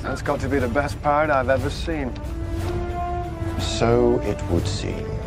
That's got to be the best part I've ever seen. So it would seem.